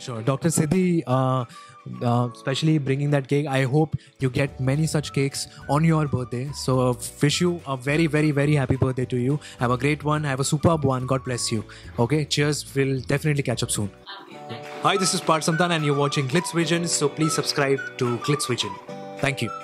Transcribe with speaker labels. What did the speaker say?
Speaker 1: Sure. Dr. Siddhi, especially bringing that cake, I hope you get many such cakes on your birthday. So wish you a very, very, very happy birthday to you. Have a great one. Have a superb one. God bless you. Okay. Cheers. We'll definitely catch up soon. Hi, this is Parth Samthaan and you're watching GlitzVision. So please subscribe to GlitzVision. Thank you.